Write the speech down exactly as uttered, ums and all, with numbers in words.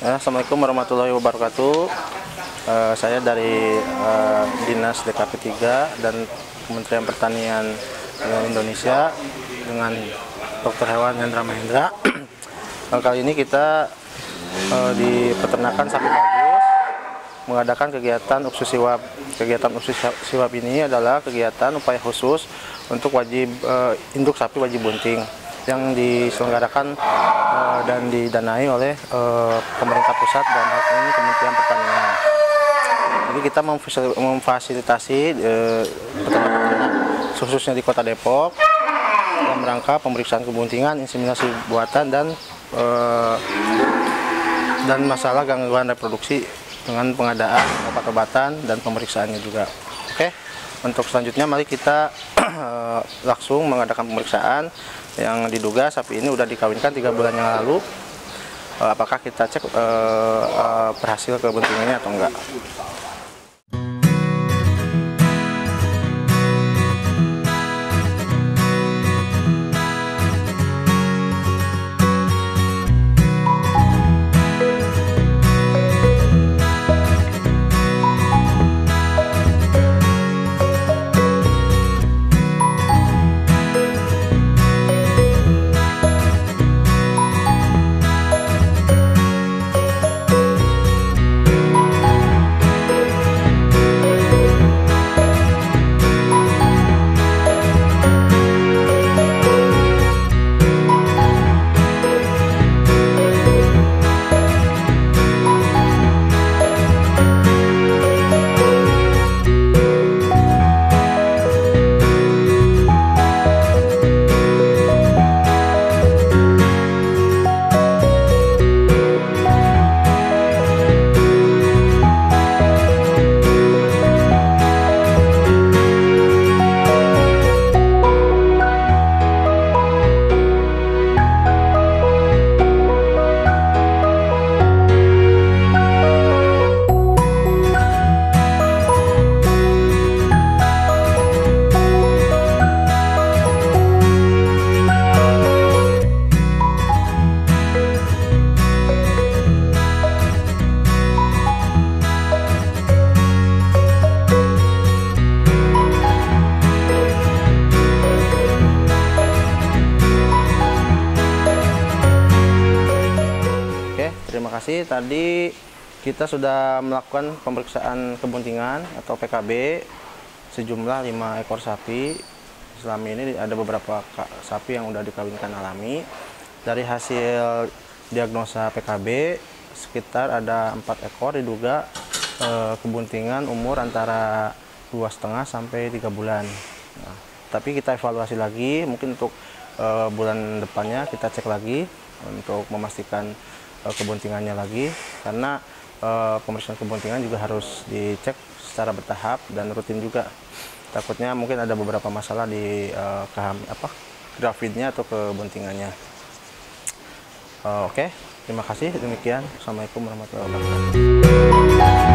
Ya, Assalamualaikum warahmatullahi wabarakatuh. Uh, saya dari uh, Dinas D K P tiga dan Kementerian Pertanian Indonesia dengan Dokter Hewan Hendra Mahendra. uh, kali ini kita uh, di peternakan sapi bagus mengadakan kegiatan uksus siwab. Kegiatan uksus siwab ini adalah kegiatan upaya khusus untuk wajib uh, induk sapi wajib bunting yang diselenggarakan uh, dan didanai oleh uh, pemerintah pusat dan hal ini Kementerian Pertanian. Jadi kita memfasilitasi peternak-peternak uh, khususnya di Kota Depok dalam rangka pemeriksaan kebuntingan, inseminasi buatan dan uh, dan masalah gangguan reproduksi dengan pengadaan obat-obatan dan pemeriksaannya juga. Oke, untuk selanjutnya mari kita uh, langsung mengadakan pemeriksaan yang diduga sapi ini sudah dikawinkan tiga bulan yang lalu. Uh, apakah kita cek uh, uh, berhasil kebuntingannya atau enggak? Terima kasih. Tadi kita sudah melakukan pemeriksaan kebuntingan atau P K B sejumlah lima ekor sapi. Selama ini ada beberapa sapi yang sudah dikawinkan alami. Dari hasil diagnosa P K B sekitar ada empat ekor diduga eh, kebuntingan umur antara dua setengah sampai tiga bulan. Nah, tapi kita evaluasi lagi, mungkin untuk eh, bulan depannya kita cek lagi untuk memastikan kebuntingannya lagi, karena e, pemeriksaan kebuntingan juga harus dicek secara bertahap dan rutin juga. Takutnya mungkin ada beberapa masalah di e, keham, apa gravidnya atau kebuntingannya. E, Oke, terima kasih. Demikian. Assalamualaikum warahmatullahi wabarakatuh.